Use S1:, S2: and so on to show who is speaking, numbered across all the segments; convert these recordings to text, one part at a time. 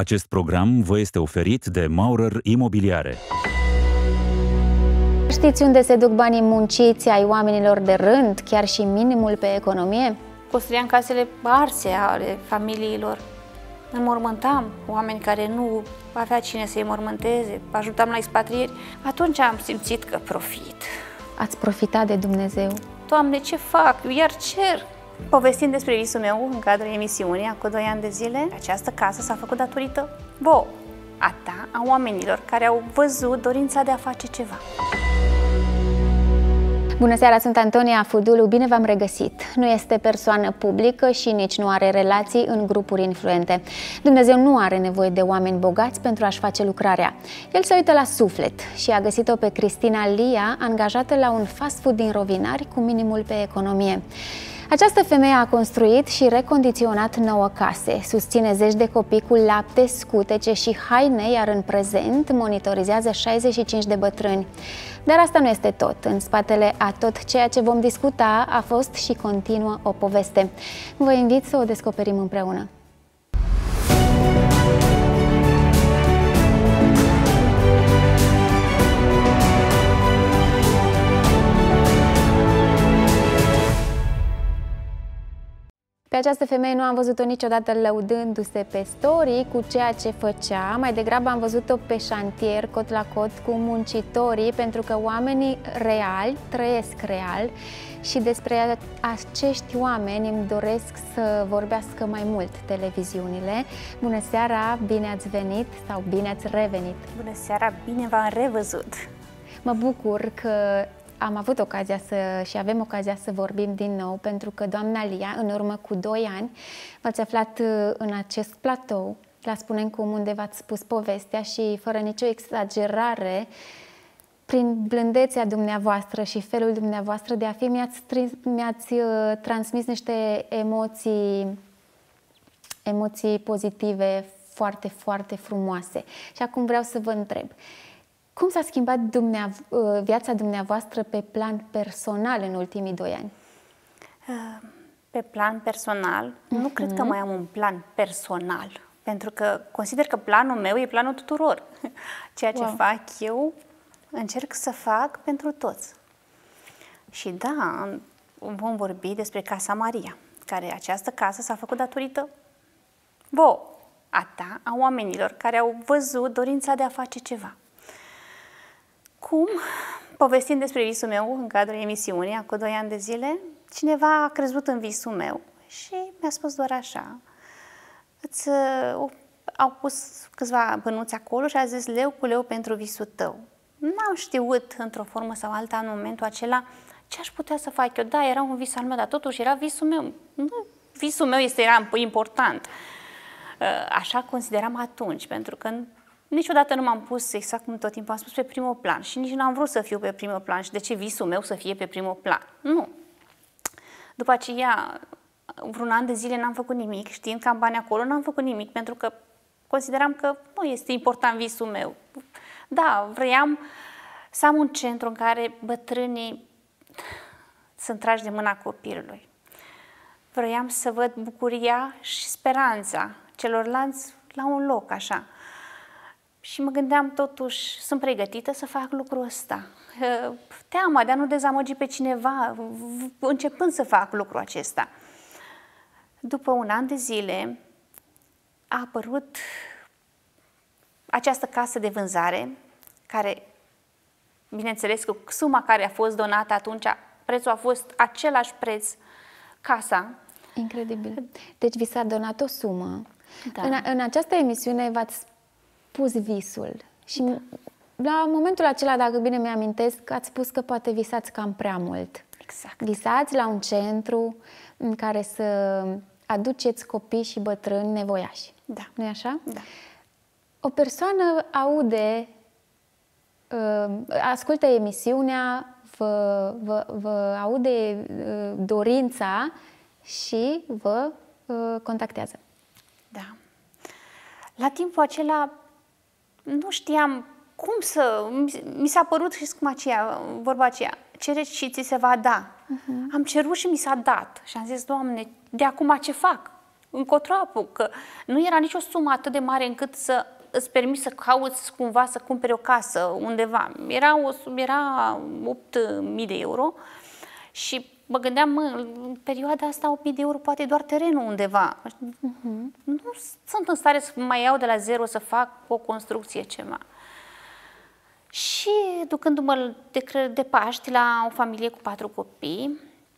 S1: Acest program vă este oferit de Maurer Imobiliare.
S2: Știți unde se duc banii munciți ai oamenilor de rând, chiar și minimul pe economie?
S3: Construiam casele arse ale familiilor. Înmormântam oameni care nu avea cine să-i mormânteze, ajutam la expatrieri. Atunci am simțit că profit.
S2: Ați profitat de Dumnezeu?
S3: Doamne, ce fac? Eu iar cer! Povestind despre visul meu în cadrul emisiunii, acum 2 ani de zile, această casă s-a făcut datorită vouă, a ta, a oamenilor care au văzut dorința de a face ceva.
S2: Bună seara, sunt Antonia Fudulu, bine v-am regăsit. Nu este persoană publică și nici nu are relații în grupuri influente. Dumnezeu nu are nevoie de oameni bogați pentru a-și face lucrarea. El se uită la suflet și a găsit-o pe Cristina Lia, angajată la un fast food din Rovinari cu minimul pe economie. Această femeie a construit și recondiționat 9 case, susține zeci de copii cu lapte, scutece și haine, iar în prezent monitorizează 65 de bătrâni. Dar asta nu este tot. În spatele a tot ceea ce vom discuta a fost și continuă o poveste. Vă invit să o descoperim împreună. Pe această femeie nu am văzut-o niciodată lăudându-se pe story cu ceea ce făcea, mai degrabă am văzut-o pe șantier, cot la cot, cu muncitorii, pentru că oamenii reali trăiesc real și despre acești oameni îmi doresc să vorbească mai mult televiziunile. Bună seara, bine ați venit sau bine ați revenit!
S3: Bună seara, bine v-am revăzut!
S2: Mă bucur că am avut ocazia și avem ocazia să vorbim din nou, pentru că doamna Lia, în urmă cu 2 ani, v-ați aflat în acest platou, la Spunem Cum, unde v-ați spus povestea și, fără nicio exagerare, prin blândețea dumneavoastră și felul dumneavoastră de a fi, mi-ați transmis niște emoții pozitive foarte, foarte frumoase. Și acum vreau să vă întreb, cum s-a schimbat viața dumneavoastră pe plan personal în ultimii 2 ani?
S3: Pe plan personal, nu cred că mai am un plan personal, pentru că consider că planul meu e planul tuturor. Ceea ce fac eu, încerc să fac pentru toți. Și da, vom vorbi despre Casa Maria, care această casă s-a făcut datorită vouă, a ta, a oamenilor care au văzut dorința de a face ceva. Cum, povestind despre visul meu în cadrul emisiunii, acum 2 ani de zile, cineva a crezut în visul meu și mi-a spus doar așa. Au pus câțiva bănuți acolo și a zis leu cu leu pentru visul tău. N-am știut într-o formă sau alta în momentul acela ce aș putea să fac eu. Da, era un vis al meu, dar totuși era visul meu. Visul meu era important. Așa consideram atunci, pentru că niciodată nu m-am pus, exact cum tot timpul am spus, pe primul plan și nici nu am vrut să fiu pe primul plan. Și de ce visul meu să fie pe primul plan? Nu. După aceea, vreun an de zile n-am făcut nimic, știind că am bani acolo, n-am făcut nimic, pentru că consideram că nu este important visul meu. Da, vroiam să am un centru în care bătrânii sunt trași de mâna copilului. Vroiam să văd bucuria și speranța celorlalți la un loc, așa. Și mă gândeam totuși, sunt pregătită să fac lucrul ăsta. Teama de a nu dezamăgi pe cineva, începând să fac lucrul acesta. După 1 an de zile a apărut această casă de vânzare, care, bineînțeles, cu suma care a fost donată atunci, prețul a fost același preț, casa.
S2: Incredibil. Deci vi s-a donat o sumă.
S3: Da.
S2: În această emisiune v-ați pus visul și la momentul acela, dacă bine mi-amintesc, ați spus că poate visați cam prea mult.
S3: Exact.
S2: Visați la un centru în care să aduceți copii și bătrâni nevoiași.
S3: Da.
S2: Nu-i așa?
S3: Da.
S2: O persoană aude, ascultă emisiunea, vă aude dorința și vă contactează.
S3: Da. La timpul acela nu știam cum să... Mi s-a părut și cum vorba aceea, cereți și ți se va da. Am cerut și mi s-a dat. Și am zis, Doamne, de acum ce fac? încotro apuc, că nu era nicio sumă atât de mare încât să îți permiți să cauți cumva să cumperi o casă undeva. Era 8.000 de euro și mă gândeam, în perioada asta 8.000 de euro poate doar terenul undeva. Nu sunt în stare să mai iau de la zero să fac o construcție, ceva. Și ducându-mă de Paști la o familie cu 4 copii,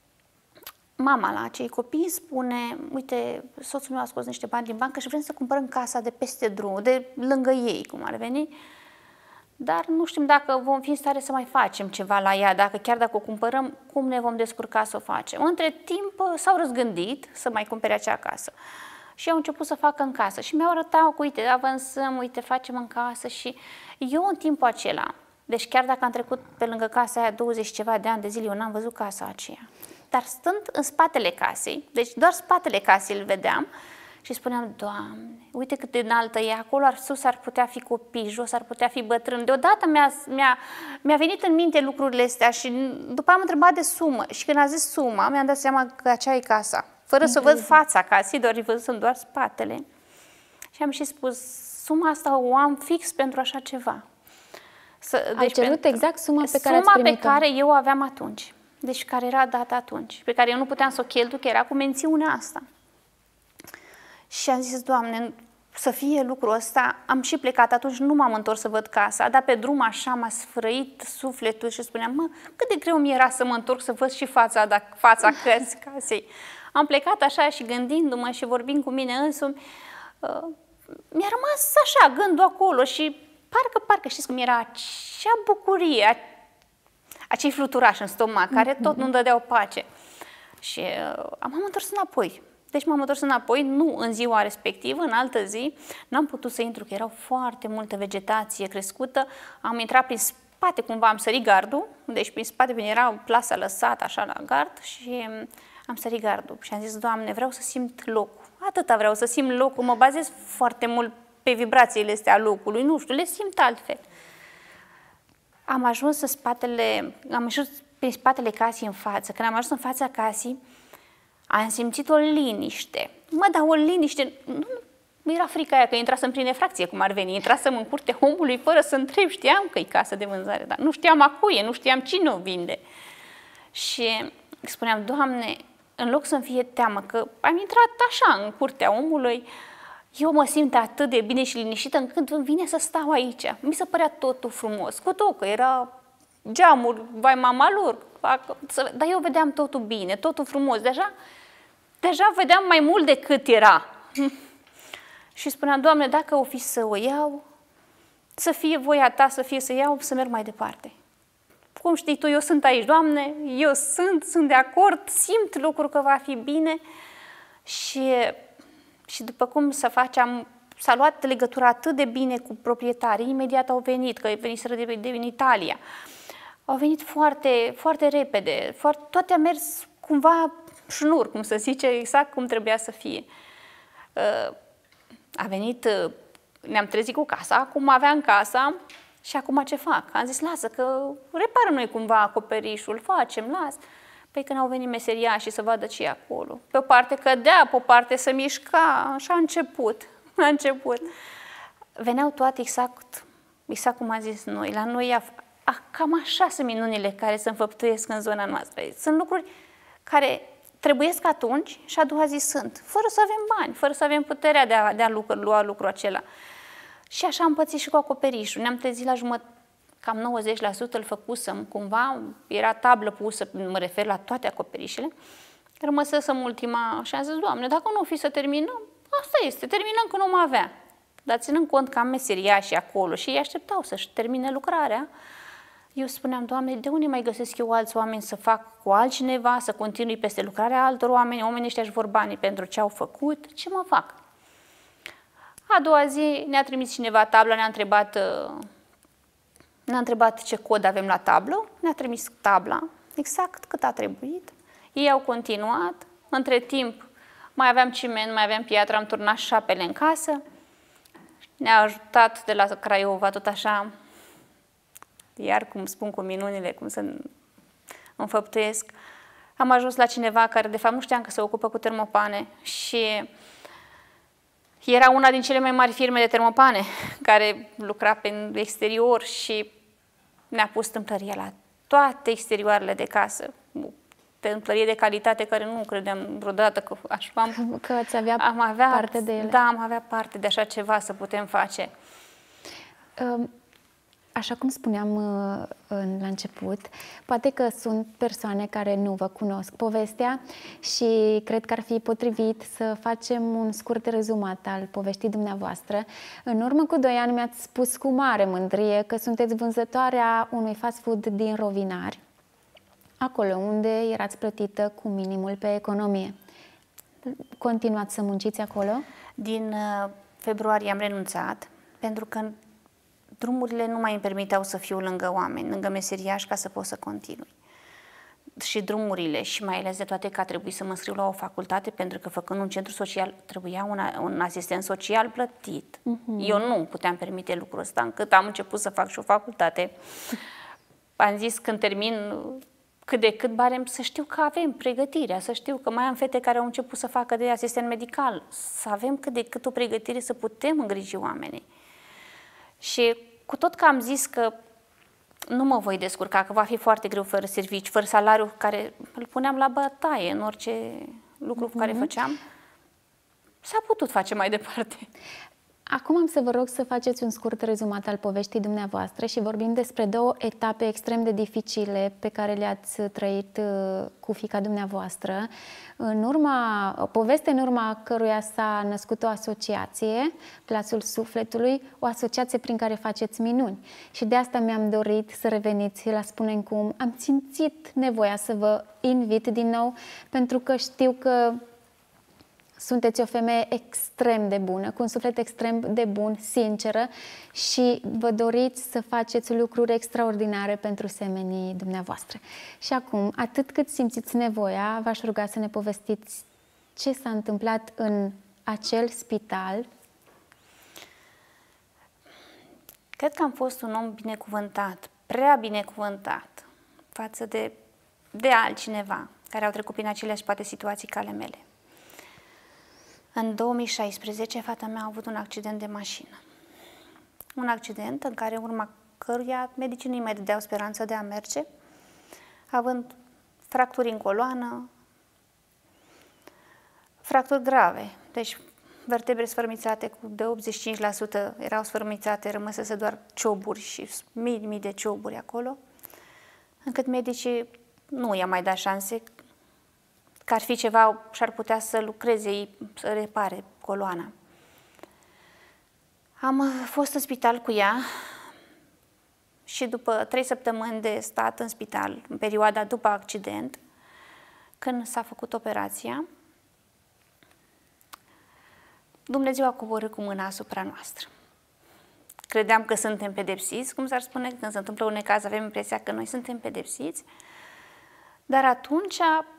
S3: mama la acei copii spune, uite, soțul meu a scos niște bani din bancă și vrem să cumpărăm casa de peste drum, de lângă ei, cum ar veni, dar nu știm dacă vom fi în stare să mai facem ceva la ea, chiar dacă o cumpărăm, cum ne vom descurca să o facem. Între timp s-au răzgândit să mai cumpere acea casă și au început să facă în casă și mi-au arătat că, uite, avansăm, uite, facem în casă și eu în timpul acela, deci chiar dacă am trecut pe lângă casa aia 20 ceva de ani de zile, eu n-am văzut casa aceea. Dar stând în spatele casei, deci doar spatele casei îl vedeam și spuneam, Doamne, uite cât de înaltă e, acolo sus ar putea fi copii, jos ar putea fi bătrâni. Deodată mi-a venit în minte lucrurile astea și după am întrebat de sumă și când a zis suma, mi-am dat seama că aceea e casa. Fără să văd fața casei, doar spatele. Și am și spus, suma asta o am fix pentru așa ceva.
S2: Ai cerut exact suma pe care ați primit-o?
S3: Suma pe care eu o aveam atunci. Deci care era dată atunci, pe care eu nu puteam să o cheltui, că era cu mențiunea asta. Și am zis, Doamne, să fie lucrul ăsta, am și plecat, atunci nu m-am întors să văd casa, dar pe drum așa m-a sfrăit sufletul și spuneam, mă, cât de greu mi era să mă întorc să văd și fața casei. Am plecat așa și gândindu-mă și vorbind cu mine însumi, mi-a rămas așa gândul acolo și parcă știți cum era acea bucurie, acei fluturași în stomac, care tot nu-mi dădeau pace. Și m-am întors înapoi. Deci m-am întors înapoi, nu în ziua respectivă, în altă zi. N-am putut să intru, că erau foarte multă vegetație crescută. Am intrat prin spate, cumva am sărit gardul, deci prin spate, bine, era plasa lăsată așa la gard și am sărit gardul. Și am zis, Doamne, vreau să simt locul. Atâta vreau să simt locul, mă bazez foarte mult pe vibrațiile astea locului, nu știu, le simt altfel. Am ajuns prin spatele casei în față. Când am ajuns în fața casei, am simțit o liniște. Dar o liniște, nu era frica aia că intrasem prin efracție, cum ar veni. Intrasem în curtea omului fără să întreb, știam că e casă de vânzare, dar nu știam a cui e, nu știam cine o vinde. Și spuneam, Doamne, în loc să-mi fie teamă, că am intrat așa în curtea omului, eu mă simt atât de bine și liniștită încât îmi vine să stau aici. Mi se părea totul frumos, cu tot că era geamuri, vai mama lor, dar eu vedeam totul bine, totul frumos. Deja vedeam mai mult decât era. Și spuneam, Doamne, dacă o fi să o iau, să fie voia Ta, să fie să iau, să merg mai departe. Cum știi Tu, eu sunt aici, Doamne, eu sunt de acord, simt lucrul că va fi bine și după cum să facem, s-a luat legătura atât de bine cu proprietarii, imediat au venit, că veniseră din Italia. Au venit foarte, foarte repede, toate a mers cumva șnur, cum să zice, exact cum trebuia să fie. A venit, ne-am trezit cu casa, acum aveam casa și acum ce fac? Am zis, lasă că reparăm noi cumva acoperișul, facem, las. Păi când au venit meseriașii să vadă ce e acolo. Pe o parte cădea, pe o parte se mișca, așa a început. Veneau toate exact cum am zis noi. La noi cam așa sunt minunile care se înfăptuiesc în zona noastră. Sunt lucruri care trebuiesc atunci și a doua zi sunt, fără să avem bani, fără să avem puterea de a lua lucrul acela. Și așa am pățit și cu acoperișul. Ne-am trezit la jumătate, cam 90% îl făcusem cumva, era tablă pusă, mă refer la toate acoperișele. Rămăsesem ultima și am zis, Doamne, dacă nu o fi să terminăm, asta este, terminăm că nu mă avea. Dar ținând cont că am meseriași acolo și îi așteptau să-și termine lucrarea, eu spuneam, Doamne, de unde mai găsesc eu alți oameni să fac cu altcineva, să continui peste lucrarea altor oameni, oamenii ăștia își vor banii pentru ce au făcut, ce mă fac? A doua zi ne-a trimis cineva tabla, ne-a întrebat ce cod avem la tablă, ne-a trimis tabla, exact cât a trebuit. Ei au continuat, între timp mai aveam ciment, mai aveam piatră, am turnat șapele în casă, ne-a ajutat de la Craiova, tot așa, iar cum spun cu minunile, cum să înfăptuiesc. Am ajuns la cineva care de fapt nu știam că se ocupă cu termopane și Era una din cele mai mari firme de termopane care lucra pe exterior și ne-a pus tâmplărie la toate exterioarele de casă. Tâmplărie de calitate care nu credeam vreodată că
S2: că ați avea parte de ele.
S3: Da, am avea parte de așa ceva să putem face.
S2: Așa cum spuneam la început, poate că sunt persoane care nu vă cunosc povestea și cred că ar fi potrivit să facem un scurt rezumat al poveștii dumneavoastră. În urmă cu 2 ani mi-ați spus cu mare mândrie că sunteți vânzătoarea unui fast food din Rovinari, acolo unde erați plătită cu minimul pe economie. Continuați să munciți acolo?
S3: Din februarie am renunțat pentru că drumurile nu mai îmi permiteau să fiu lângă oameni, lângă meseriași, ca să pot să continui. Și drumurile, și mai ales de toate că a trebuit să mă înscriu la o facultate, pentru că făcând un centru social trebuia un asistent social plătit. Eu nu puteam permite lucrul ăsta, încât am început să fac și o facultate. Am zis când termin cât de cât barem, să știu că avem pregătirea, să știu că mai am fete care au început să facă de asistent medical, să avem cât de cât o pregătire să putem îngriji oamenii. Și cu tot că am zis că nu mă voi descurca, că va fi foarte greu fără serviciu, fără salariu, care îl puneam la bătaie în orice lucru care făceam, s-a putut face mai departe.
S2: Acum am să vă rog să faceți un scurt rezumat al poveștii dumneavoastră și vorbim despre 2 etape extrem de dificile pe care le-ați trăit cu fiica dumneavoastră. Poveste în urma căruia s-a născut o asociație, Glasul Sufletului, o asociație prin care faceți minuni. Și de asta mi-am dorit să reveniți la Spune-mi Cum. Am simțit nevoia să vă invit din nou, pentru că știu că sunteți o femeie extrem de bună, cu un suflet extrem de bun, sinceră, și vă doriți să faceți lucruri extraordinare pentru semenii dumneavoastră. Și acum, atât cât simțiți nevoia, v-aș ruga să ne povestiți ce s-a întâmplat în acel spital.
S3: Cred că am fost un om binecuvântat, prea binecuvântat, față de altcineva care au trecut prin aceleași poate situații ca ale mele. În 2016, fata mea a avut un accident de mașină. Un accident în care, în urma căruia medicii nu-i mai dădeau speranță de a merge, având fracturi în coloană, fracturi grave. Deci, vertebre sfărâmițate de 85% erau sfărâmițate, rămăsese doar cioburi și mii de cioburi acolo, încât medicii nu i-au mai dat șanse că ar fi ceva și ar putea să lucreze, să repare coloana. Am fost în spital cu ea și după 3 săptămâni de stat în spital, în perioada după accident, când s-a făcut operația, Dumnezeu a coborât cu mâna asupra noastră. Credeam că suntem pedepsiți, cum s-ar spune, când se întâmplă un necaz, avem impresia că noi suntem pedepsiți, dar atunci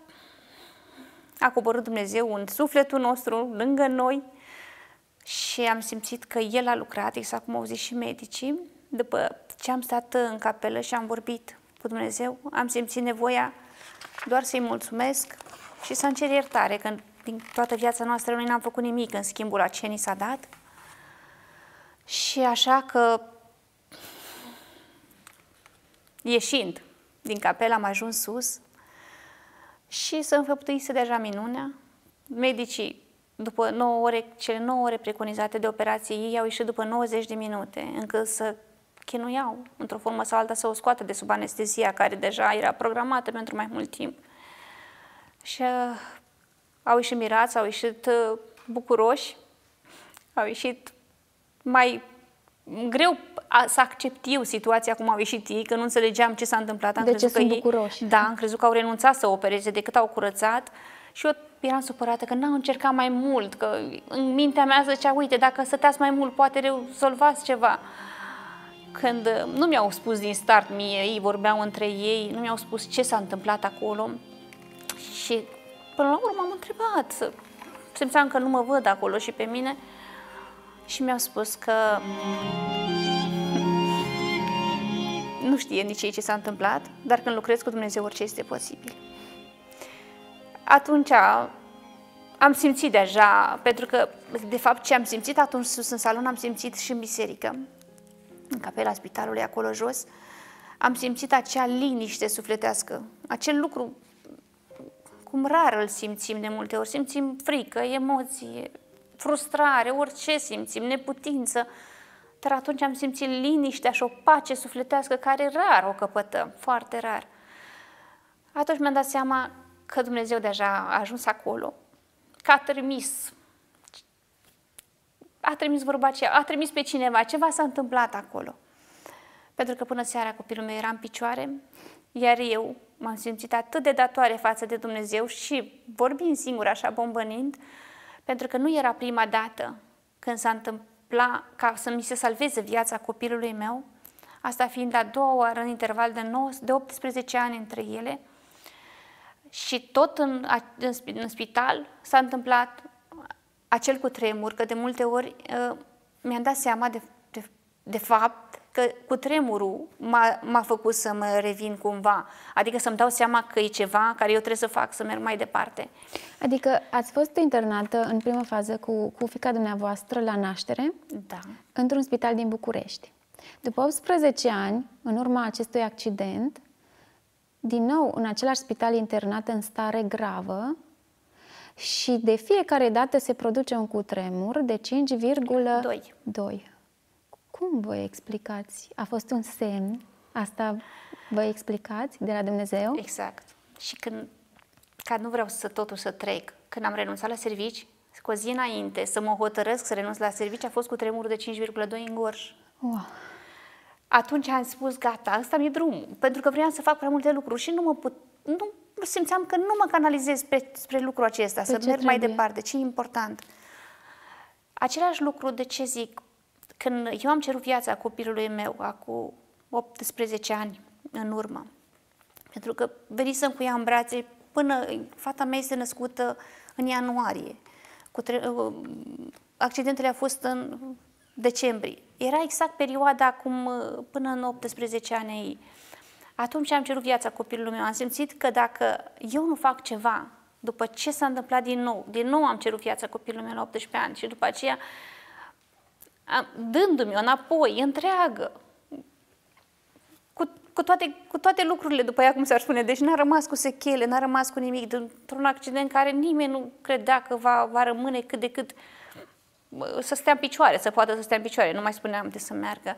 S3: a coborât Dumnezeu în sufletul nostru, lângă noi, și am simțit că El a lucrat, exact cum au zis și medicii. După ce am stat în capelă și am vorbit cu Dumnezeu, am simțit nevoia doar să-i mulțumesc și să-mi cer iertare, că din toată viața noastră noi n-am făcut nimic în schimbul la ce ni s-a dat. Și așa că, ieșind din capelă, am ajuns sus și să înfăptuise deja minunea. Medicii, după 9 ore, cele 9 ore preconizate de operație, ei au ieșit după 90 de minute, încât să chinuiau, într-o formă sau alta, să o scoată de sub anestezia, care deja era programată pentru mai mult timp. Și au ieșit mirați, au ieșit bucuroși, au ieșit mai greu să accept eu situația cum au ieșit ei, că nu înțelegeam ce s-a întâmplat.
S2: De ce sunt bucuroși?
S3: Da, am crezut că au renunțat să opereze decât au curățat și eu eram supărată că n-au încercat mai mult, că în mintea mea zicea, uite, dacă stăteați mai mult, poate rezolvați ceva. Când nu mi-au spus din start mie, ei vorbeau între ei, nu mi-au spus ce s-a întâmplat acolo și până la urmă m-am întrebat, simțeam că nu mă văd acolo și pe mine și mi-au spus că nu știe nici ei ce s-a întâmplat, dar când lucrezi cu Dumnezeu orice este posibil. Atunci Am simțit deja, pentru că, de fapt, ce am simțit atunci sus în salon, am simțit și în biserică, în capela spitalului, acolo jos, am simțit acea liniște sufletească, acel lucru cum rar îl simțim de multe ori. Simțim frică, emoție, frustrare, orice simțim, neputință, dar atunci am simțit liniștea și o pace sufletească care rar o căpătăm, foarte rar. Atunci mi-am dat seama că Dumnezeu deja a ajuns acolo, că a trimis vorba aceea, a trimis pe cineva, ceva s-a întâmplat acolo. Pentru că până seara copilul meu era în picioare, iar eu m-am simțit atât de datoare față de Dumnezeu și vorbind singur așa, bombănind, pentru că nu era prima dată când s-a întâmplat ca să mi se salveze viața copilului meu, asta fiind a doua oară în interval de 18 ani între ele, și tot în spital s-a întâmplat acel cutremur, că de multe ori mi-am dat seama de fapt că cutremurul m-a făcut să mă revin cumva, adică să-mi dau seama că e ceva care eu trebuie să fac, să merg mai departe.
S2: Adică ați fost internată în prima fază cu fiica dumneavoastră la naștere,
S3: Da.
S2: într-un spital din București. După 18 ani, în urma acestui accident, din nou în același spital internat în stare gravă și de fiecare dată se produce un cutremur de 5,2. Cum vă explicați? A fost un semn? Asta vă explicați de la Dumnezeu?
S3: Exact. Și ca nu vreau să trec, când am renunțat la servici, cu o zi înainte să mă hotărăsc să renunț la servici, a fost cutremurul de 5,2 în Gorj.
S2: Wow.
S3: Atunci am spus, gata, ăsta mi-e drumul, pentru că vreau să fac prea multe lucruri și nu simțeam că nu mă canalizez spre lucrul acesta, să merg mai departe, ce e important. Același lucru, de ce zic, când eu am cerut viața copilului meu, acum 18 ani în urmă, pentru că venisem cu ea în brațe până fata mea este născută în ianuarie. Accidentele au fost în decembrie. Era exact perioada acum până în 18 ani ei. Atunci am cerut viața copilului meu. Am simțit că dacă eu nu fac ceva, după ce s-a întâmplat din nou am cerut viața copilului meu la 18 ani și după aceea dându-mi-o înapoi, întreagă, cu toate lucrurile după ea, cum s-ar spune, deci n-a rămas cu sechele, n-a rămas cu nimic, dintr-un accident care nimeni nu credea că va rămâne cât de cât să stea în picioare, să poată să stea în picioare, nu mai spuneam de să meargă.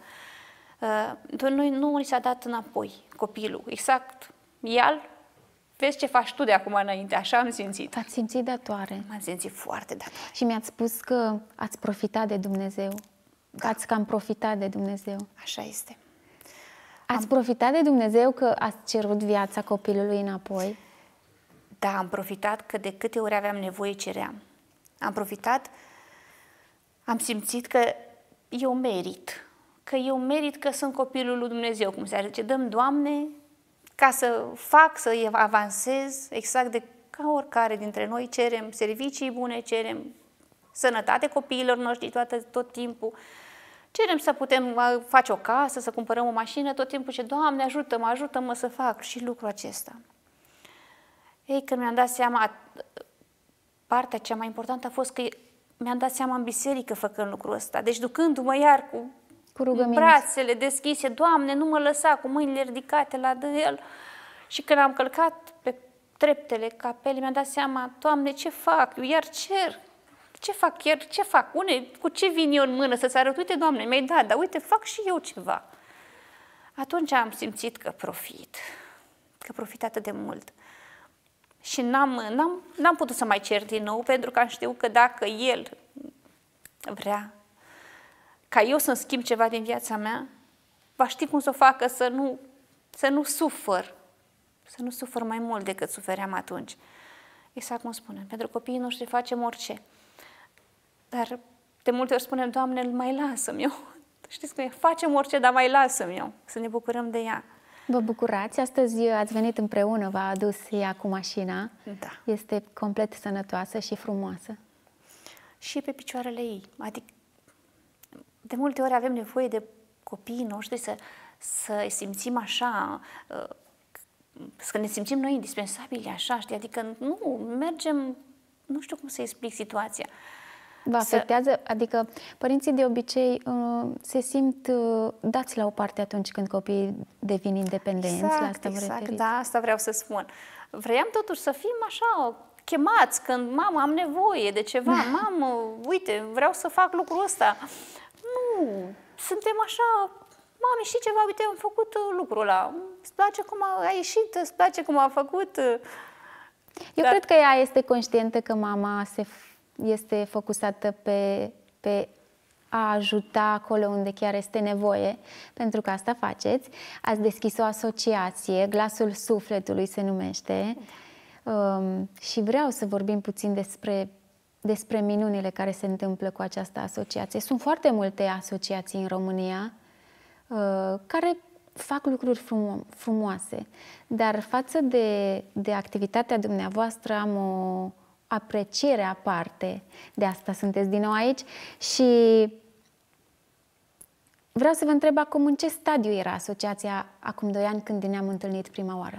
S3: Noi nu ni s-a dat înapoi copilul, exact, ia-l, vezi ce faci tu de acum înainte, așa am simțit.
S2: Ați simțit datoare.
S3: M-am simțit foarte datoare.
S2: Și mi-ați spus că ați profitat de Dumnezeu, că ați cam profitat de Dumnezeu.
S3: Așa este.
S2: Ați profitat de Dumnezeu că ați cerut viața copilului înapoi?
S3: Da, am profitat că de câte ori aveam nevoie ceream. Am profitat, am simțit că eu merit că sunt copilul lui Dumnezeu, cum se zice, dăm, Doamne, ca să fac, să avansez, exact ca oricare dintre noi, cerem servicii bune, cerem sănătate copiilor noștri tot timpul, cerem să putem face o casă, să cumpărăm o mașină, tot timpul ce, Doamne, ajută-mă să fac și lucrul acesta. Ei, când mi-am dat seama, partea cea mai importantă a fost că mi-am dat seama în biserică făcând lucrul ăsta, deci ducându-mă iar cu brațele deschise, Doamne, nu mă lăsa cu mâinile ridicate la El. Și când am călcat pe treptele capelei, mi-am dat seama, Doamne, ce fac? Eu iar cer. Ce fac? Cu ce vin eu în mână să-ți arăt? Uite, Doamne, mi-ai dat, dar uite, fac și eu ceva. Atunci am simțit că profit atât de mult. Și n-am putut să mai cer din nou, pentru că am știut că dacă El vrea ca eu să-mi schimb ceva din viața mea, va ști cum să o facă să nu sufăr mai mult decât sufeream atunci. Exact cum spunem, pentru copiii noștri facem orice. Dar de multe ori spunem, Doamne, mai lasă-mi eu. Știți cum e? Facem orice, dar mai lasă-mi eu, să ne bucurăm de ea.
S2: Vă bucurați? Astăzi ați venit împreună, v-a adus ea cu mașina.
S3: Da.
S2: Este complet sănătoasă și frumoasă. Și
S3: pe picioarele ei. Adică, de multe ori avem nevoie de copiii noștri să simțim așa, să ne simțim noi indispensabili așa, știi? Adică nu mergem nu știu cum să explic situația.
S2: Vă afectează? Adică părinții de obicei se simt dați la o parte atunci când copiii devin independenți. La asta vă referiți?
S3: Da, asta vreau să spun. Vreau totuși să fim așa chemați când, mamă, am nevoie de ceva, mamă, uite, vreau să fac lucrul ăsta. Nu, suntem așa, mami, știi ceva, uite, am făcut lucrul ăla, îți place cum a ieșit, îți place cum a făcut.
S2: Eu cred că ea este conștientă că mama este focusată pe a ajuta acolo unde chiar este nevoie, pentru că asta faceți. Ați deschis o asociație, Glasul Sufletului se numește, și vreau să vorbim puțin despre minunile care se întâmplă cu această asociație. Sunt foarte multe asociații în România care fac lucruri frumoase, dar față de activitatea dumneavoastră am o apreciere aparte. De asta sunteți din nou aici și vreau să vă întreb acum în ce stadiu era asociația acum 2 ani când ne-am întâlnit prima oară?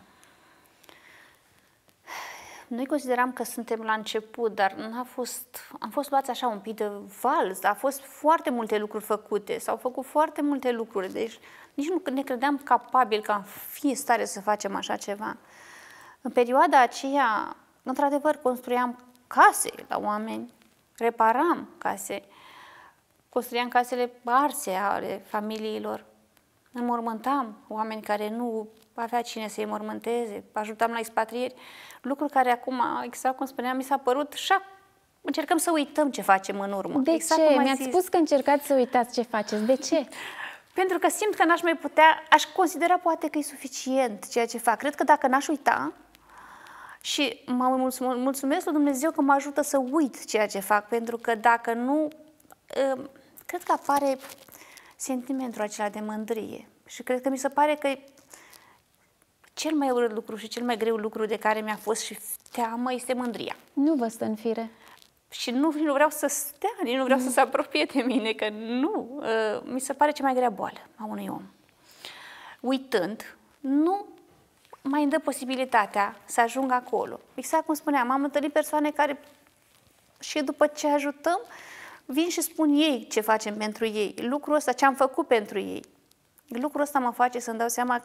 S3: Noi consideram că suntem la început, dar am fost luați așa un pic de vals, a fost foarte multe lucruri făcute, s-au făcut foarte multe lucruri, deci nici nu ne credeam capabili că am fi în stare să facem așa ceva. În perioada aceea, într-adevăr, construiam case la oameni, reparam case, construiam casele arse ale familiilor, înmormântam oameni care nu avea cine să-i mormânteze, ajutam la expatrieri, lucruri care acum, exact cum spuneam, mi s-a părut și încercăm să uităm ce facem în urmă.
S2: De
S3: exact
S2: ce? Mi-ați spus că încercați să uitați ce faceți. De ce?
S3: Pentru că simt că n-aș mai putea, aș considera poate că e suficient ceea ce fac. Cred că dacă n-aș uita, și mă mulțumesc lui Dumnezeu că mă ajută să uit ceea ce fac, pentru că dacă nu, cred că apare sentimentul acela de mândrie. Și cred că mi se pare că cel mai urât lucru și cel mai greu lucru de care mi-a fost și teamă este mândria.
S2: Nu vă stă în fire.
S3: Și nu vreau să stea, nici nu vreau să se apropie de mine, că nu. Mi se pare cea mai grea boală a unui om. Uitând, nu mai îmi dă posibilitatea să ajung acolo. Exact cum spuneam, am întâlnit persoane care și după ce ajutăm, vin și spun ei ce facem pentru ei. Lucrul ăsta, ce am făcut pentru ei. Lucrul ăsta mă face să-mi dau seama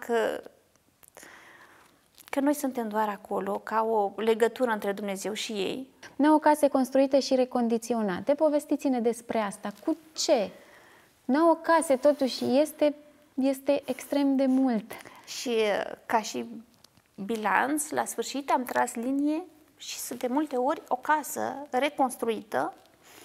S3: că noi suntem doar acolo, ca o legătură între Dumnezeu și ei.
S2: 9 case construite și recondiționate. Povestiți-ne despre asta. Cu ce? 9 case, totuși, este extrem de mult.
S3: Și ca și bilanț, la sfârșit am tras linie și de multe ori o casă reconstruită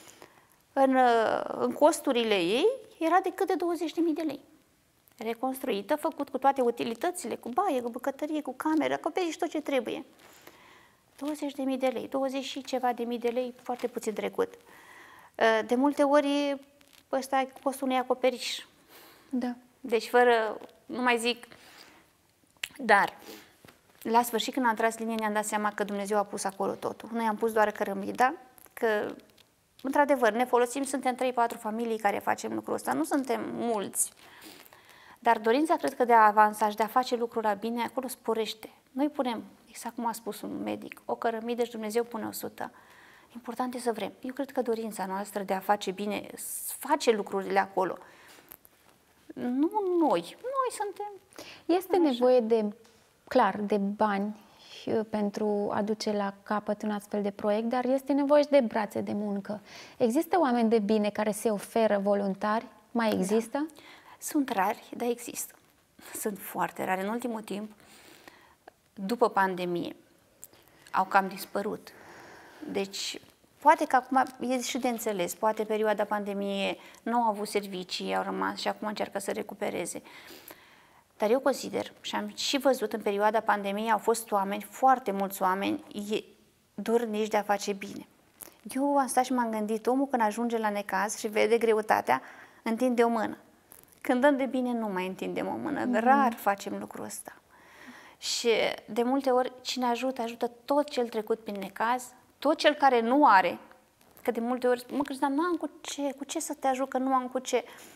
S3: în costurile ei era de cât de 20.000 de lei. Reconstruită, făcut cu toate utilitățile, cu baie, cu bucătărie, cu cameră, acoperiș și tot ce trebuie. 20.000 de lei, 20 și ceva de mii de lei, foarte puțin trecut. De multe ori ăsta e costul unui acoperiș.
S2: Da.
S3: Deci fără, nu mai zic, dar la sfârșit când am tras linie ne-am dat seama că Dumnezeu a pus acolo totul. Noi am pus doar cărămida, că într-adevăr ne folosim, suntem 3-4 familii care facem lucrul ăsta, nu suntem mulți. Dar dorința, cred că de a avansa și de a face lucrul la bine, acolo sporește. Noi punem, exact cum a spus un medic, o cărămidă și Dumnezeu pune 100. Important e să vrem. Eu cred că dorința noastră de a face bine, face lucrurile acolo. Nu noi suntem.
S2: Este nevoie de bani pentru a duce la capăt un astfel de proiect, dar este nevoie și de brațe de muncă. Există oameni de bine care se oferă voluntari? Mai există?
S3: Da. Sunt rari, dar există. Sunt foarte rari. În ultimul timp, după pandemie, au cam dispărut. Deci, poate că acum e și de înțeles, poate perioada pandemiei nu au avut servicii, au rămas și acum încearcă să recupereze. Dar eu consider, și am și văzut în perioada pandemiei, au fost oameni, foarte mulți oameni, dornici de a face bine. Eu am stat și m-am gândit, omul când ajunge la necaz și vede greutatea, întinde o mână. Când dăm de bine, nu mai întindem o mână. Rar facem lucrul ăsta. Și de multe ori, cine ajută, ajută tot cel trecut prin necaz, tot cel care nu are. Că de multe ori, mă crezi, dar nu am cu ce să te ajut, că nu am cu ce.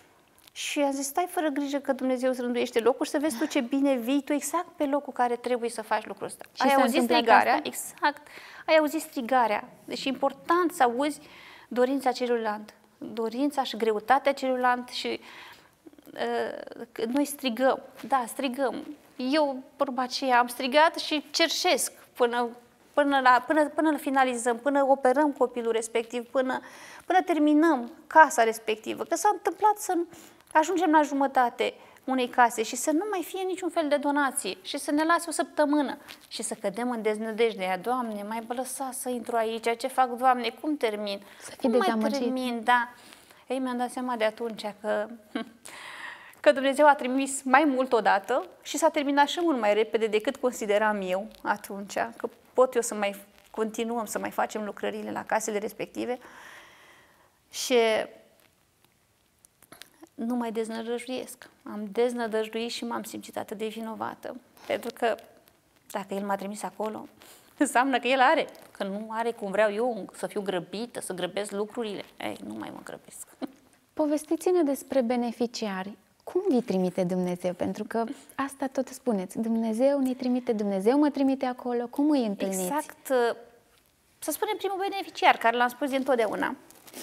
S3: Și am zis, stai fără grijă că Dumnezeu îți rânduiește locul și să vezi tu ce bine vii tu exact pe locul care trebuie să faci lucrul ăsta.
S2: Și
S3: ai auzit strigarea?
S2: Asta?
S3: Exact. Ai auzit strigarea. Deci e important să auzi dorința celuilalt. Dorința și greutatea celuilalt și noi strigăm. Da, strigăm. Eu, vorba aceea, am strigat și cerșesc până finalizăm, până operăm copilul respectiv, până terminăm casa respectivă. Că s-a întâmplat să ajungem la jumătate unei case și să nu mai fie niciun fel de donație și să ne lase o săptămână și să cădem în deznădejdea. Doamne, mai lăsa să intru aici, ce fac, Doamne, cum termin? Cum mai termin, da. Ei, mi-am dat seama de atunci că Dumnezeu a trimis mai mult odată și s-a terminat și mult mai repede decât consideram eu atunci, că pot eu să mai continuăm să mai facem lucrările la casele respective și nu mai deznădăjduiesc. Am deznădăjduit și m-am simțit atât de vinovată, pentru că dacă El m-a trimis acolo, înseamnă că El are, că nu are cum vreau eu să fiu grăbită, să grăbesc lucrurile. Ei, nu mai mă grăbesc.
S2: Povestiți-ne despre beneficiari. Cum vi trimite Dumnezeu? Pentru că asta tot spuneți. Dumnezeu ne trimite, Dumnezeu mă trimite acolo. Cum îi întâlniți?
S3: Exact. Să spunem primul beneficiar, care l-am spus dintotdeauna.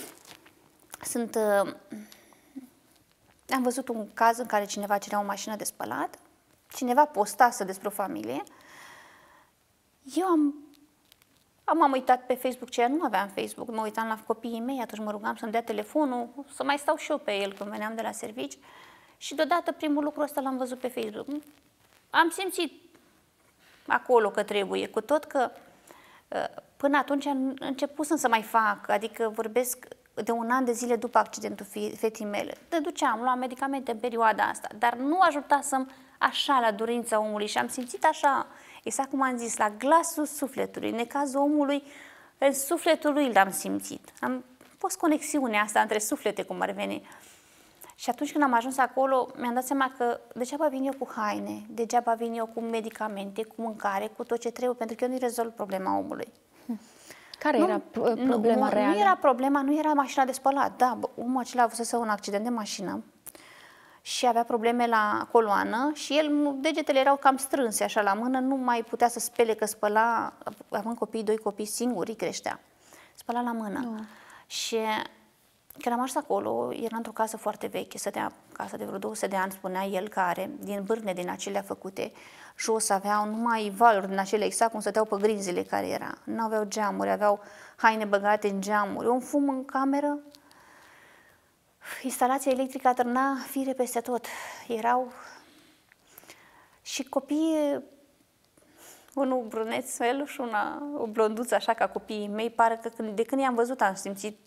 S3: Am văzut un caz în care cineva cerea o mașină de spălat, cineva postase despre o familie. Eu m-am uitat pe Facebook, ceea nu aveam Facebook, mă uitam la copiii mei, atunci mă rugam să-mi dea telefonul, să mai stau și eu pe el când veneam de la servici. Și deodată primul lucru ăsta l-am văzut pe Facebook. Am simțit acolo că trebuie, cu tot că până atunci am început să mai fac, adică vorbesc de un an de zile după accidentul fetii mele. Te duceam, luam medicamente în perioada asta, dar nu ajutasem așa la dorința omului și am simțit așa, exact cum am zis, la glasul sufletului, necazul omului, în sufletul lui l-am simțit. Am pus conexiunea asta între suflete, cum ar veni. Și atunci când am ajuns acolo, mi-am dat seama că degeaba vin eu cu haine, degeaba vin eu cu medicamente, cu mâncare, cu tot ce trebuie, pentru că eu nu-i rezolv problema omului.
S2: Care era problema reală?
S3: Nu era problema, nu era mașina de spălat. Da, omul acela a avut un accident de mașină și avea probleme la coloană și degetele erau cam strânse așa la mână, nu mai putea să spele, că spăla, având doi copii singuri, creștea. Spăla la mână. Și când am ajuns acolo, era într-o casă foarte veche, stătea casă de vreo 200 de ani, spunea el, care, din bârne din acelea făcute, jos aveau numai valuri din acelea, exact cum stăteau pe grinzile care era. Nu aveau geamuri, aveau haine băgate în geamuri, un fum în cameră. Instalația electrică atârna fire peste tot. Erau și copiii, unul brunețel și o blonduță, așa ca copiii mei, pare că de când i-am văzut am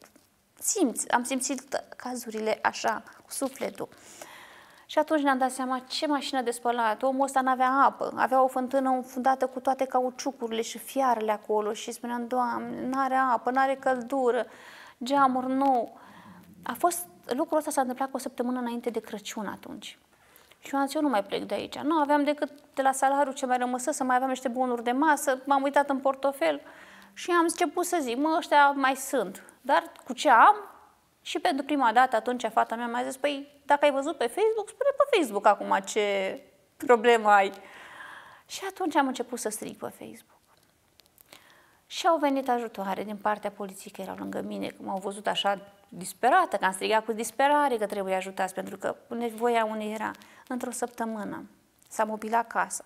S3: simțit cazurile așa, cu sufletul. Și atunci ne-am dat seama ce mașină de spălat. Omul ăsta n-avea apă, avea o fântână înfundată cu toate cauciucurile și fiarele acolo și spuneam, Doamne, n-are apă, n-are căldură, geamuri nou. Lucrul ăsta s-a întâmplat cu o săptămână înainte de Crăciun atunci. Și eu am zis, eu nu mai plec de aici. Nu aveam decât de la salariul ce mai rămăsă să mai aveam niște bunuri de masă, m-am uitat în portofel și am început să zic, ăștia mai sunt. Dar cu ce am? Și pentru prima dată atunci fata mea mi-a zis, păi dacă ai văzut pe Facebook, spune pe Facebook acum ce problemă ai. Și atunci am început să strig pe Facebook. Și au venit ajutoare din partea poliției, că erau lângă mine, că m-au văzut așa disperată, că am strigat cu disperare că trebuie ajutați, pentru că nevoia unei era. Într-o săptămână s-a mobilat casa,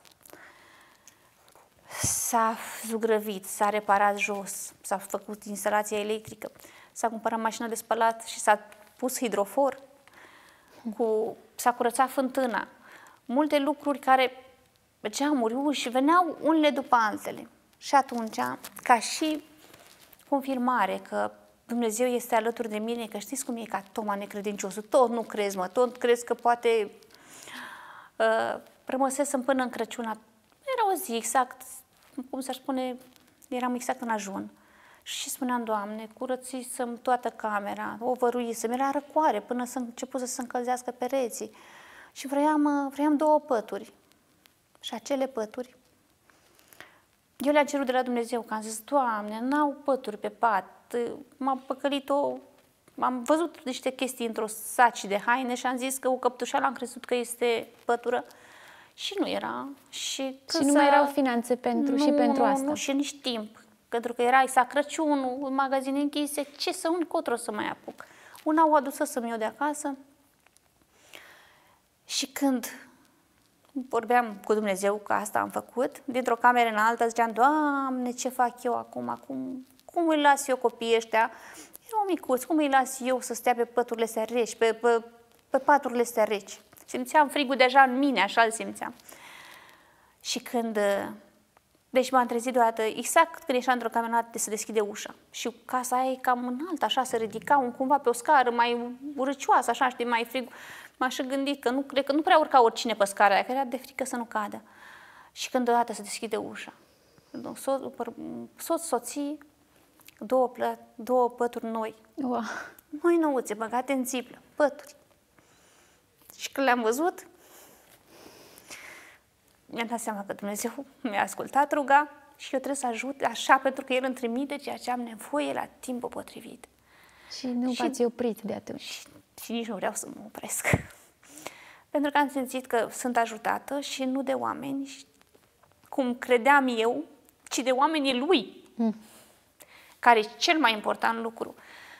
S3: s-a zugrăvit, s-a reparat jos, s-a făcut instalația electrică, s-a cumpărat mașină de spălat și s-a pus hidrofor, s-a curățat fântâna. Multe lucruri care, geamuri, uși, veneau unele după altele. Și atunci, ca și confirmare că Dumnezeu este alături de mine, că știți cum e ca Toma necredinciosul, tot nu crezi, tot crezi că poate rămăsesem până în Crăciun. Era o zi exact, cum să spune, eram exact în ajun. Și spuneam, Doamne, curățisem toată camera, o văruisem, era răcoare până s-a început să se încălzească pereții. Și vroiam 2 pături. Și acele pături, eu le-am cerut de la Dumnezeu, că am zis, Doamne, n-au pături pe pat, m-a păcălit am văzut niște chestii într-o saci de haine și am zis că o căptușală am crezut că este pătură și nu era. Și
S2: nu mai erau finanțe și pentru asta.
S3: Nu, și nici timp. Pentru că era exact Crăciunul, un magazin închise, ce să încotro să mai apuc. Una o adusă să-mi iau de acasă și când vorbeam cu Dumnezeu că asta am făcut, dintr-o cameră în alta ziceam, Doamne, ce fac eu acum? Cum îi las eu copiii ăștia? Erau micuți, cum îi las eu să stea pe păturile astea reci, pe paturile astea reci? Simțeam frigul deja în mine, așa îl simțeam. Și când... Deci m-am trezit deodată, exact când ieșeam într-o cameră, se deschide ușa. Și casa aia e cam înaltă, așa, se ridica cumva pe o scară mai urăcioasă, așa, știi, mai frig. M-am și gândit că cred că nu prea urca oricine pe scara aia, că era de frică să nu cadă. Și când deodată se deschide ușa, soții, două pături noi.
S2: Wow.
S3: Noi nouțe, băgate în țiplă, pături. Și când le-am văzut, mi-am dat seama că Dumnezeu mi-a ascultat ruga și eu trebuie să ajut așa, pentru că El îmi trimite ceea ce am nevoie la timpul potrivit.
S2: Și nu v-ați oprit de atunci.
S3: Și nici nu vreau să mă opresc. Pentru că am simțit că sunt ajutată și nu de oameni, cum credeam eu, ci de oamenii Lui, care e cel mai important lucru.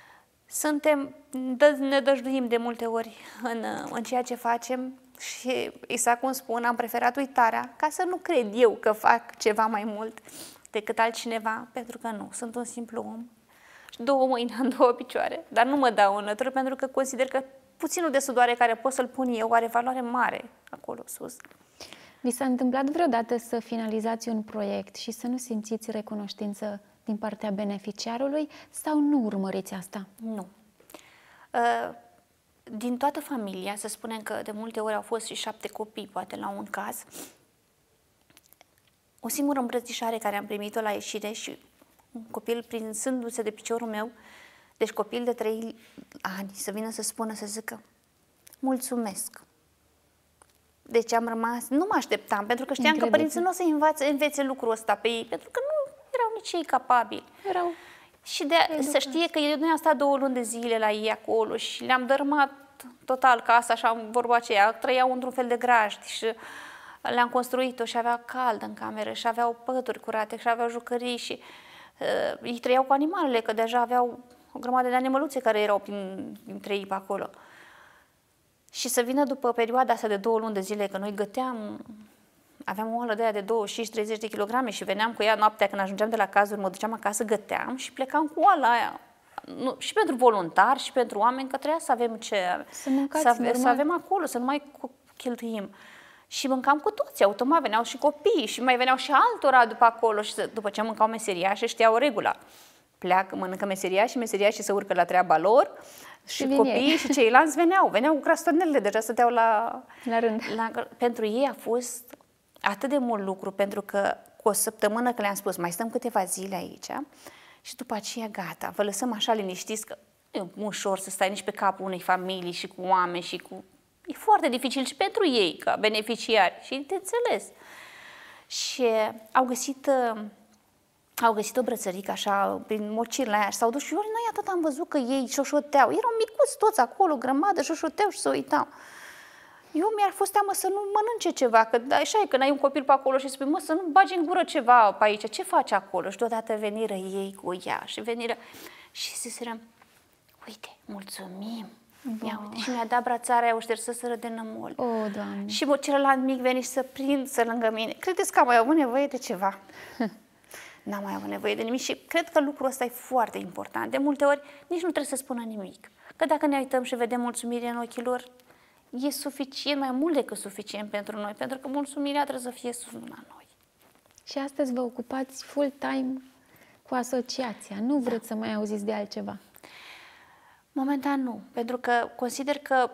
S3: Ne dăjduim de multe ori în ceea ce facem și, exact cum spun, am preferat uitarea ca să nu cred eu că fac ceva mai mult decât altcineva, pentru că nu, sunt un simplu om. Două mâini în două picioare, dar nu mă dau înături pentru că consider că puținul de sudoare care pot să-l pun eu are valoare mare acolo sus.
S2: Vi s-a întâmplat vreodată să finalizați un proiect și să nu simțiți recunoștință din partea beneficiarului sau nu urmăriți asta?
S3: Nu. Din toată familia, să spunem că de multe ori au fost și 7 copii, poate la un caz, o singură îmbrățișare care am primit-o la ieșire și un copil prinsându-se de piciorul meu, deci copil de 3 ani, să vină să spună, să zică, mulțumesc. Deci am rămas, nu mă așteptam, pentru că știam că părinții nu o să învețe lucrul ăsta pe ei, pentru că nu erau nici ei capabili. Și să știe că noi am stat 2 luni de zile la ei acolo și le-am dărâmat total casa, așa, vorba aceea, trăiau într-un fel de grajd și le-am construit-o și avea cald în cameră și aveau pături curate și aveau jucării și ei trăiau cu animalele, că deja aveau o grămadă de animăluțe care erau printre ei pe acolo. Și să vină după perioada asta de 2 luni de zile, că noi găteam, aveam o oală de aia de 25-30 de kilograme și veneam cu ea noaptea când ajungeam de la cazuri, mă duceam acasă, găteam și plecam cu oala aia. Și pentru voluntari și pentru oameni, că trebuia să avem să avem acolo, să nu mai cheltuim. Și mâncam cu toți, automat veneau și copiii și mai veneau și altora după acolo și după ce mâncau meseriași, știau regula. Pleacă, mănâncă meseriașii se urcă la treaba lor și copiii și ceilalți veneau cu crastonelele, deja stăteau la
S2: rând.
S3: Pentru ei a fost atât de mult lucru, pentru că cu o săptămână că le-am spus, mai stăm câteva zile aici și după aceea gata, vă lăsăm așa liniștiți că nu e ușor să stai nici pe capul unei familii și cu oameni și cu... E foarte dificil și pentru ei, ca beneficiari, și de înțeles. Și au găsit o brățărică așa, prin mocirla aia și s-au dus și noi atât am văzut că ei șoșoteau. Erau micuți toți acolo, grămadă, șoșoteau și se uitau. Eu mi-ar fost teamă să nu mănânce ceva, că așa e, când ai un copil pe acolo și spui, mă, să nu bagi în gură ceva pe aici, ce faci acolo? Și deodată veniră ei cu ea și veniră și ziseră, uite, mulțumim. Și mi-a dat brațarea aia, o șterseseră de nămol.
S2: Doamne. Și
S3: celălalt mic veni să prind să lângă mine. Credeți că am mai avut nevoie de ceva? N-am mai avut nevoie de nimic și cred că lucrul ăsta e foarte important. De multe ori nici nu trebuie să spună nimic. Că dacă ne uităm și vedem mulțumire în ochii lor, e suficient, mai mult decât suficient pentru noi, pentru că mulțumirea trebuie să fie sus la noi.
S2: Și astăzi vă ocupați full-time cu asociația. Nu vreți să mai auziți de altceva?
S3: Momentan nu, pentru că consider că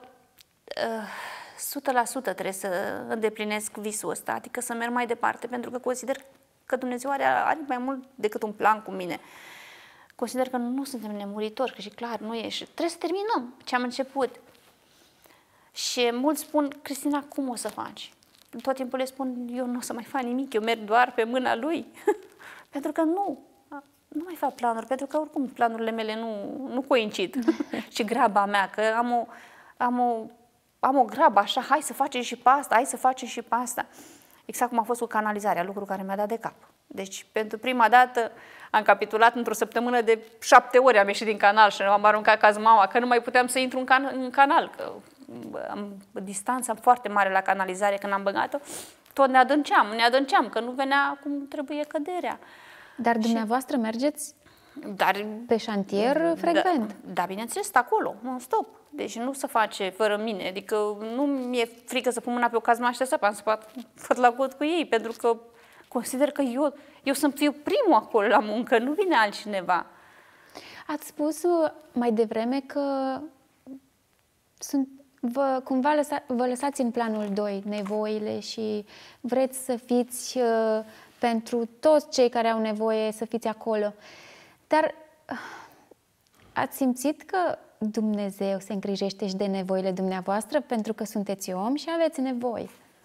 S3: 100% trebuie să îndeplinesc visul ăsta, adică să merg mai departe, pentru că consider că Dumnezeu are mai mult decât un plan cu mine. Consider că nu suntem nemuritori, că și clar nu e și trebuie să terminăm ce am început. Și mulți spun, Cristina, cum o să faci? Tot timpul le spun, eu nu o să mai fac nimic, eu merg doar pe mâna Lui. Pentru că nu mai fac planuri, pentru că oricum planurile mele nu coincid. Și graba mea, că am o grabă așa, hai să facem și pe asta, hai să facem și pe asta. Exact cum a fost cu canalizarea, lucru care mi-a dat de cap. Deci, pentru prima dată am capitulat într-o săptămână de 7 ore, am ieșit din canal și am aruncat ca mama, că nu mai puteam să intru în canal, că am distanța foarte mare la canalizare când am băgat-o, tot ne adânceam, că nu venea cum trebuie căderea.
S2: Dar dumneavoastră mergeți pe șantier frecvent?
S3: Da, bineînțeles, acolo, non-stop. Deci nu se face fără mine, adică nu mi-e frică să pun mâna pe o cazmașă să am să fac la cod cu ei, pentru că consider că eu sunt primul acolo la muncă, nu vine altcineva.
S2: Ați spus mai devreme că cumva vă lăsați în planul 2 nevoile și vreți să fiți pentru toți cei care au nevoie să fiți acolo. Dar ați simțit că Dumnezeu se îngrijește și de nevoile dumneavoastră pentru că sunteți om și aveți nevoi?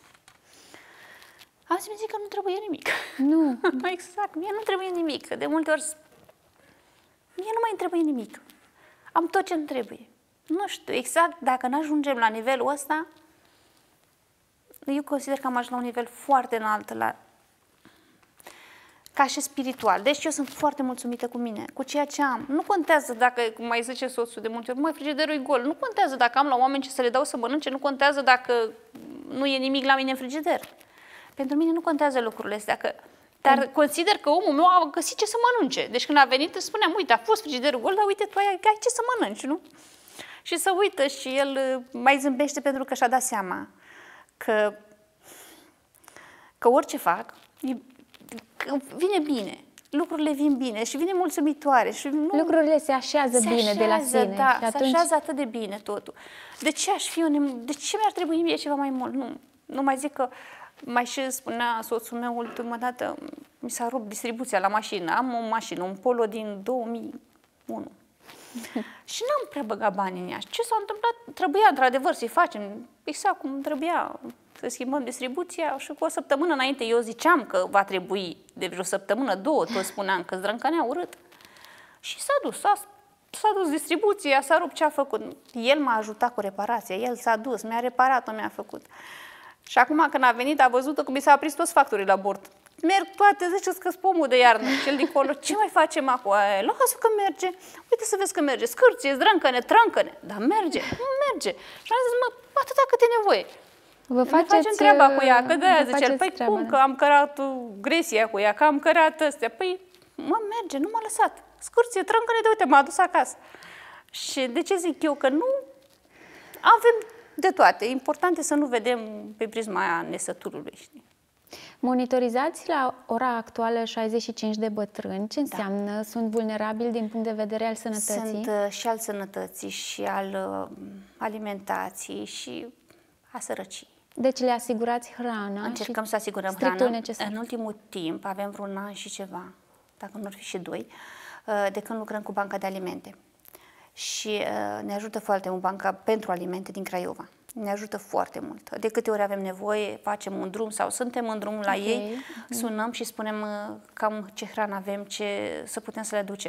S3: Am simțit că nu trebuie nimic.
S2: Nu.
S3: Exact, mie nu trebuie nimic. De multe ori mie nu mai trebuie nimic. Am tot ce-mi trebuie. Nu știu, exact, dacă n-ajungem la nivelul ăsta, eu consider că am ajuns la un nivel foarte înalt, ca și spiritual. Deci eu sunt foarte mulțumită cu mine, cu ceea ce am. Nu contează dacă, cum mai zice soțul de multe ori, măi, frigiderul e gol. Nu contează dacă am la oameni ce să le dau să mănânce, nu contează dacă nu e nimic la mine în frigider. Pentru mine nu contează lucrurile astea, dar consider că omul meu a găsit ce să mănânce. Deci când a venit, îți spuneam, uite, a fost frigiderul gol, dar uite, tu ai ce să mănânci, nu? Și să uită și el mai zâmbește pentru că și-a dat seama că orice fac, vine bine. Lucrurile vin bine și vine mulțumitoare. Și
S2: lucrurile se așează bine de la sine.
S3: Da,
S2: și atunci...
S3: se așează atât de bine totul. De ce mi-ar trebui mie ceva mai mult? Nu mai zic că mai și spunea soțul meu ultima dată, mi s-a rupt distribuția la mașină. Am o mașină, un Polo din 2001. Și n-am prea băgat bani în ea. Ce s-a întâmplat? Trebuia într-adevăr să-i facem exact cum trebuia, să schimbăm distribuția și cu o săptămână înainte eu ziceam că va trebui, de vreo săptămână, 2, tot spuneam că zdrâncănea urât. Și s-a dus distribuția, s-a rupt ce a făcut. El m-a ajutat cu reparația, el s-a dus, mi-a reparat-o, mi-a făcut. Și acum când a venit, a văzut-o că mi s-a aprins toți factorii la bord. Merg toate, zice că-s pomul de iarnă. Cel dincolo, ce mai facem acum? Lasă că merge. Uite să vezi că merge. Scârție, zdrâncăne, trâncăne. Dar merge, nu merge. Și am zis, mă, atâta cât e nevoie. Facem treaba cu ea, că de-aia zice, păi cum, că am cărat gresia cu ea, că am cărat astea. Păi, mă, merge, nu m-a lăsat. Scârție, trâncăne, de uite, m-a adus acasă. Și de ce zic eu? Că nu avem de toate. Important e să nu vedem pe prisma aia nesăturului, știi?
S2: Monitorizați la ora actuală 65 de bătrâni. Ce înseamnă? Da. Sunt vulnerabili din punct de vedere al sănătății?
S3: Sunt și al sănătății, și al alimentației, și a sărăciei.
S2: Deci le asigurați hrana?
S3: Încercăm să asigurăm hrana. Necesar. În ultimul timp, avem vreun an și ceva, dacă nu ar fi și 2, de când lucrăm cu Banca de Alimente. Și ne ajută foarte mult Banca pentru Alimente din Craiova. Ne ajută foarte mult. De câte ori avem nevoie, facem un drum sau suntem în drum la ei, sunăm și spunem cam ce hrană avem, să putem să le ducem.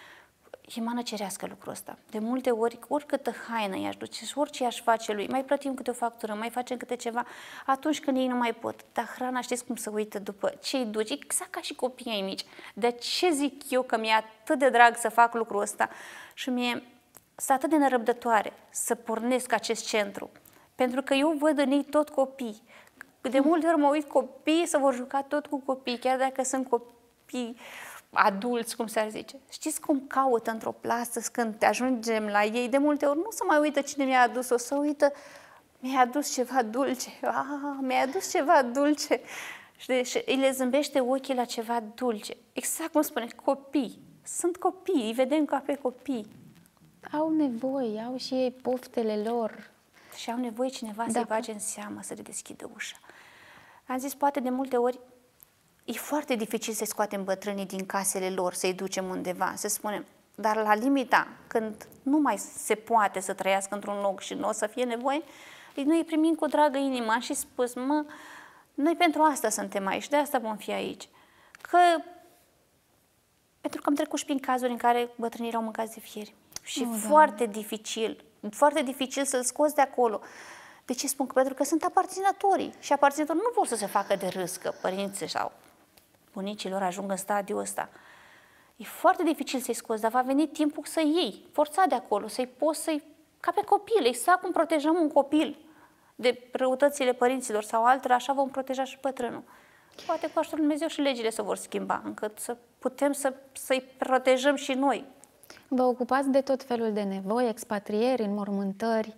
S3: E mană cerească lucrul ăsta. De multe ori, oricâtă haină i-aș duce și orice i-aș face lui, mai plătim câte o factură, mai facem câte ceva, atunci când ei nu mai pot. Dar hrana, știți cum se uită după ce îi duci? Exact ca și copiii mici. De ce zic eu că mi-e atât de drag să fac lucrul ăsta și sunt atât de nerăbdătoare să pornesc acest centru? Pentru că eu văd în ei tot copii. De multe ori mă uit copiii să vor juca tot cu copii, chiar dacă sunt copii adulți, cum s-ar zice. Știți cum caută într-o plasă când ajungem la ei? De multe ori nu se mai uită cine mi-a adus-o, să uită, mi-a adus ceva dulce, mi-a adus ceva dulce. Și îi le zâmbește ochii la ceva dulce. Exact cum spune, copii. Sunt copii, îi vedem ca pe copii.
S2: Au nevoie, au și ei poftele lor.
S3: Și au nevoie cineva să-i bage în seamă, să le deschidă ușa. Am zis, poate de multe ori e foarte dificil să scoatem bătrânii din casele lor, să-i ducem undeva, să spunem. Dar la limita, când nu mai se poate să trăiască într-un loc și nu o să fie nevoie, noi îi primim cu dragă inima și spus, mă, noi pentru asta suntem aici, de asta vom fi aici. Că Pentru că am trecut și prin cazuri în care bătrânii erau mâncați de fieri. Și foarte dificil să-l scoți de acolo. De ce spun? Pentru că sunt aparținătorii. Și aparținătorii nu vor să se facă de râs, că părinții sau bunicilor ajung în stadiul ăsta. E foarte dificil să-i scoți, dar va veni timpul să iei, forțat de acolo, ca pe copil, exact cum protejăm un copil de răutățile părinților sau altele, așa vom proteja și bătrânul. Poate cu ajutorul Dumnezeu și legile se vor schimba, încât să putem să-i protejăm și noi.
S2: Vă ocupați de tot felul de nevoi, expatrieri, înmormântări.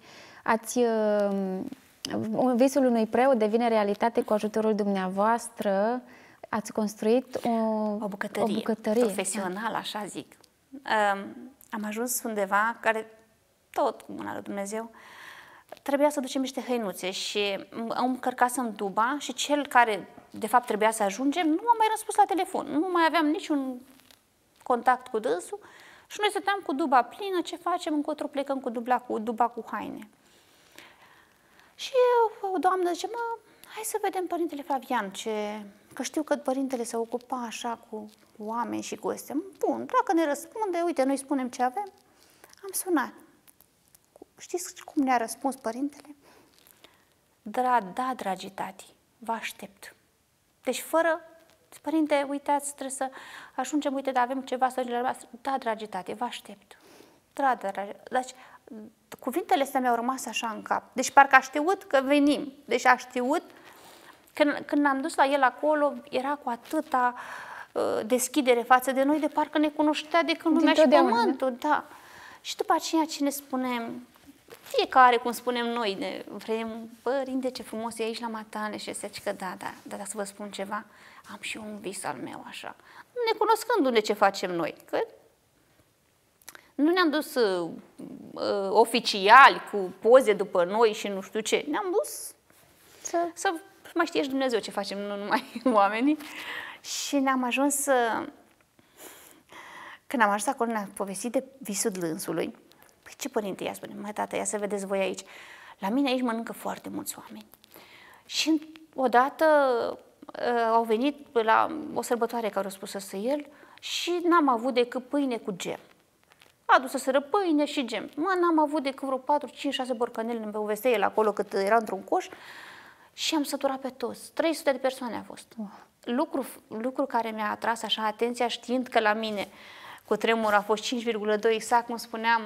S2: Visul unui preot devine realitate cu ajutorul dumneavoastră. Ați construit o bucătărie
S3: profesională, așa zic. Am ajuns undeva care, tot cu mâna lui Dumnezeu, trebuia să ducem niște hăinuțe și am încărcasem duba și cel care de fapt trebuia să ajungem nu a mai răspuns la telefon. Nu mai aveam niciun contact cu dânsul și noi stăteam cu duba plină, ce facem, încotro plecăm cu duba cu haine. Și o doamnă zice, hai să vedem părintele Flavian, că știu că părintele se ocupa așa cu oameni și cu astea. Bun, dacă ne răspunde, uite, noi spunem ce avem. Am sunat. Știți cum ne-a răspuns părintele? Da, dragi tati, vă aștept. Deci fără, părinte, uitați, trebuie să ajungem, uite, dar avem ceva să le rămas. Da, dragi tati, vă aștept. Da, dragi. Deci, cuvintele astea mi-au rămas așa în cap. Deci parcă a știut că venim. Deci a știut. Când am dus la el acolo, era cu atâta deschidere față de noi, de parcă ne cunoștea de când lumea și pământul. Da. Și după aceea ce ne spunem, fiecare, cum spunem noi, ne vrem, părinte, ce frumos e aici la Matale, și zice că da, să vă spun ceva, am și eu un vis al meu așa. Necunoscându-ne ce facem noi, că nu ne-am dus oficiali cu poze după noi și nu știu ce, ne-am dus să mai știe și Dumnezeu ce facem, nu numai oamenii. Și ne-am ajuns când am ajuns acolo, ne-am povestit de visul dânsului. Păi ce părinte, ea spune, măi tată, ia să vedeți voi aici. La mine aici mănâncă foarte mulți oameni. Și odată au venit la o sărbătoare care au spus să el și n-am avut decât pâine cu gem. Adusă-sără pâine și gem. N-am avut decât vreo 4, 5, 6 borcanele, îmi povestea el acolo cât era într-un coș. Și am săturat pe toți. 300 de persoane a fost. Lucru care mi-a atras așa atenția, știind că la mine cu tremur a fost 5,2, exact cum spuneam,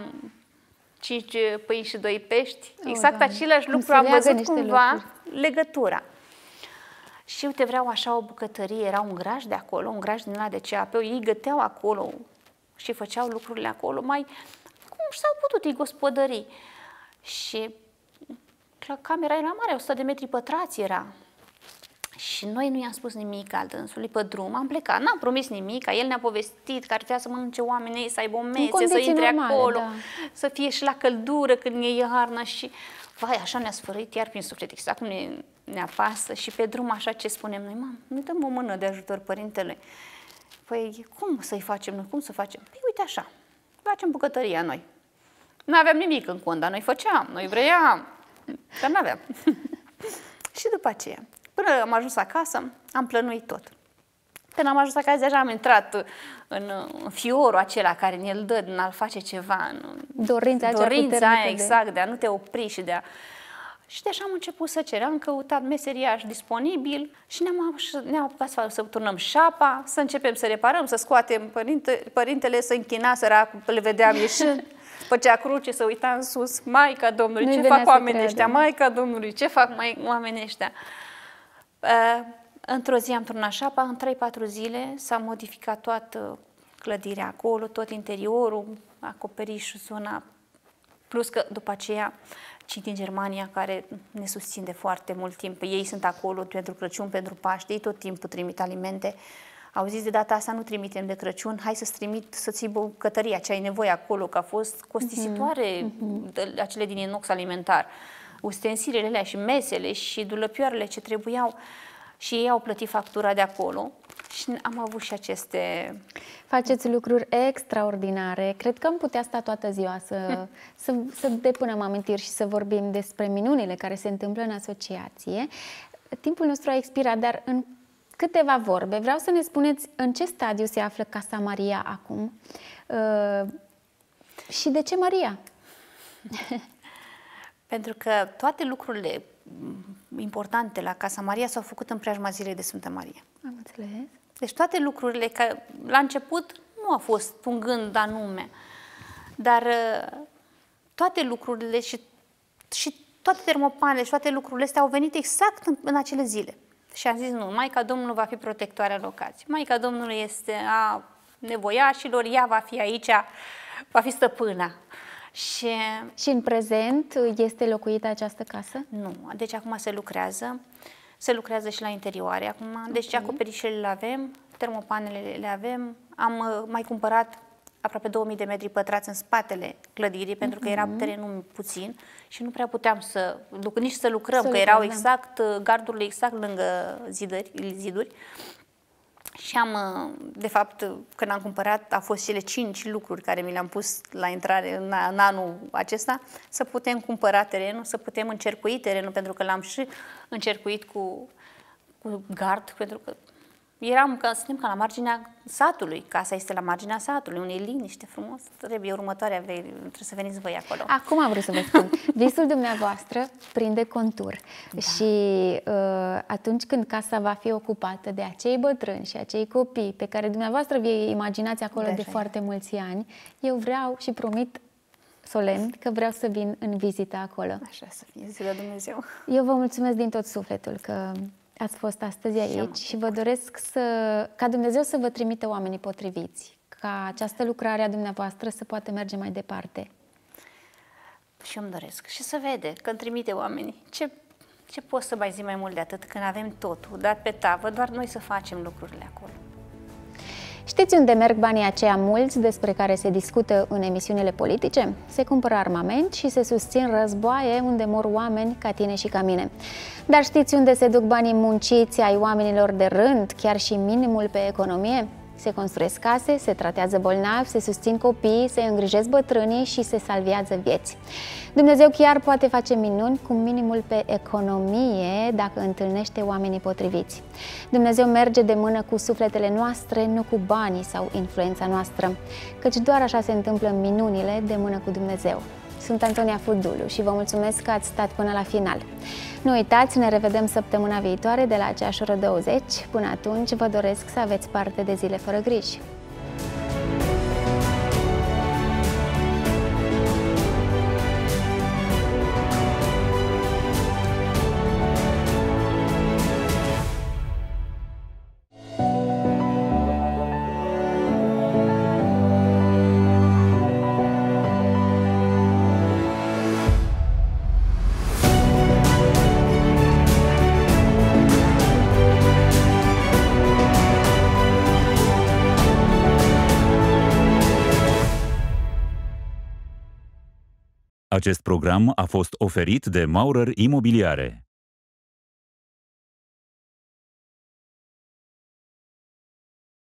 S3: 5 pâini și 2 pești. Exact același lucru, am văzut cumva legătura. Și uite, vreau așa o bucătărie, era un graj de acolo, un graj din ăla de ceapeu, ei găteau acolo și făceau lucrurile acolo, mai cum s-au putut ei gospodării. Și camera era mare, 100 de metri pătrați era. Și noi nu i-am spus nimic al dânsului pe drum, am plecat, n-am promis nimic, el ne-a povestit că ar vrea să mănânce oamenii, să aibă o mese, să intre normale, acolo, să fie și la căldură când e iarnă și, vai, așa ne-a sfărâit iar prin suflet, exact cum ne apasă și pe drum așa ce spunem noi, nu dăm o mână de ajutor părintele. Păi, cum să-i facem noi, cum să facem? Păi, uite așa, facem bucătăria noi. Nu aveam nimic în cont, dar noi făceam, noi vreau. Dar n-aveam. Și după aceea, până am ajuns acasă, am plănuit tot. Când am ajuns acasă, deja am intrat în fiorul acela care ne-l dă, în a face ceva.
S2: Dorința
S3: aia, exact, de a nu te opri și de a... Și deja am început să cer. Am căutat meseriaș disponibil și ne-am apucat să turnăm șapa, să începem să reparăm, să scoatem părintele, să închina săracul, le vedeam ieșind. Făcea cruce, să uita în sus, Maica Domnului, ce fac oamenii ăștia? Maica Domnului, ce fac oamenii ăștia? Într-o zi am turnat șapa, în 3-4 zile s-a modificat toată clădirea acolo, tot interiorul, acoperișul, zona, plus că după aceea cei din Germania care ne susțin de foarte mult timp, ei sunt acolo pentru Crăciun, pentru Paște, ei tot timpul trimit alimente. Au zis de data asta nu trimitem de Crăciun, hai să-ți trimit, să-ți iei bucătăria, ce ai nevoie acolo, că a fost costisitoare acele din inox alimentar. Ustensilele alea și mesele și dulăpioarele ce trebuiau și ei au plătit factura de acolo și am avut și aceste...
S2: Faceți lucruri extraordinare. Cred că am putea sta toată ziua să depunem amintiri și să vorbim despre minunile care se întâmplă în asociație. Timpul nostru a expirat, dar în câteva vorbe. Vreau să ne spuneți în ce stadiu se află Casa Maria acum și de ce Maria?
S3: Pentru că toate lucrurile importante la Casa Maria s-au făcut în preajma zilei de Sfântă Maria.
S2: Am înțeles.
S3: Deci toate lucrurile, că la început nu a fost un gând anume, dar toate lucrurile și toate termopanele și toate lucrurile astea au venit exact în acele zile. Și am zis, nu, Maica Domnului va fi protectoarea locației. Maica Domnului este a nevoiașilor, ea va fi aici, va fi stăpâna.
S2: Și în prezent este locuită această casă?
S3: Nu, deci acum se lucrează și la interioare acum, deci acoperișele le avem, termopanele le avem, am mai cumpărat aproape 2000 de metri pătrați în spatele clădirii, pentru că era terenul puțin și nu prea puteam nici să lucrăm, că erau exact, gardurile exact lângă ziduri. Și de fapt, când am cumpărat, au fost cele 5 lucruri care mi le-am pus la intrare în anul acesta, să putem cumpăra terenul, să putem încercui terenul, pentru că l-am și încercuit cu gard, pentru că suntem ca la marginea satului, casa este la marginea satului, unde e liniște frumos, trebuie trebuie să veniți voi acolo.
S2: Acum am vrut să vă spun, visul dumneavoastră prinde contur și atunci când casa va fi ocupată de acei bătrâni și acei copii pe care dumneavoastră vi imaginați acolo de foarte mulți ani, eu vreau și promit solemn că vreau să vin în vizită acolo.
S3: Așa să fie, zi la Dumnezeu.
S2: Eu vă mulțumesc din tot sufletul că ați fost astăzi aici și vă doresc ca Dumnezeu să vă trimită oamenii potriviți, ca această lucrare a dumneavoastră să poată merge mai departe.
S3: Și eu îmi doresc. Și să vede că îmi trimite oamenii. Ce pot să mai zic mai mult de atât când avem totul dat pe tavă, doar noi să facem lucrurile acolo.
S2: Știți unde merg banii aceia mulți despre care se discută în emisiunile politice? Se cumpără armament și se susțin războaie unde mor oameni ca tine și ca mine. Dar știți unde se duc banii munciți ai oamenilor de rând, chiar și minimul pe economie? Se construiesc case, se tratează bolnavi, se susțin copiii, se îngrijesc bătrânii și se salvează vieți. Dumnezeu chiar poate face minuni cu minimul pe economie dacă întâlnește oamenii potriviți. Dumnezeu merge de mână cu sufletele noastre, nu cu banii sau influența noastră, căci doar așa se întâmplă minunile de mână cu Dumnezeu. Sunt Antonia Fudulu și vă mulțumesc că ați stat până la final. Nu uitați, ne revedem săptămâna viitoare de la aceeași oră 20. Până atunci, vă doresc să aveți parte de zile fără griji.
S1: Acest program a fost oferit de Maurer Imobiliare.